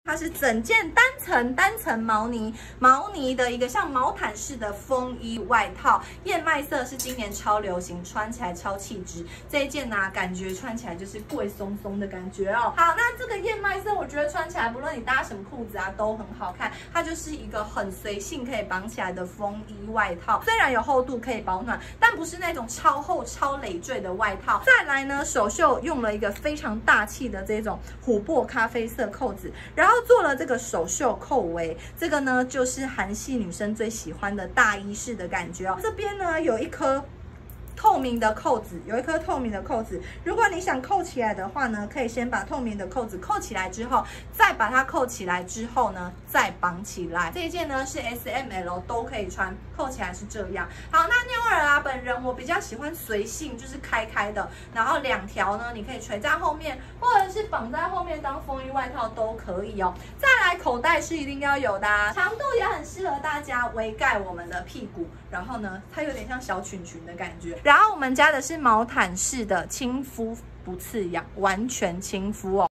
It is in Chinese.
它是整件单层毛呢的一个像毛毯式的风衣外套，燕麦色是今年超流行，穿起来超气质。这一件呢、感觉穿起来就是贵松松的感觉哦。好，那这个燕麦色，我觉得穿起来不论你搭什么裤子啊都很好看，它就是一个很随性可以绑起来的风衣外套，虽然有厚度可以保暖，但不是那种超厚超累赘的外套。再来呢，手袖用了一个非常大气的这种琥珀咖啡色扣子，然后做了这个手袖扣围，这个呢就是韩系女生最喜欢的大衣式的感觉哦。这边呢有一颗透明的扣子，如果你想扣起来的话呢，可以先把透明的扣子扣起来之后，再把它扣起来之后呢，再绑起来。这一件呢是 S、M、L 都可以穿，扣起来是这样。好，那妞儿啊，本人我比较喜欢随性，就是开的，然后2条呢，你可以垂在后面，或者是绑在后面当风衣外套都可以哦。再来，口袋是一定要有的啊，长度也很适合大家围盖我们的屁股，然后呢，它有点像小裙的感觉。然后我们家的是毛毯式的，亲肤不刺痒，完全亲肤哦。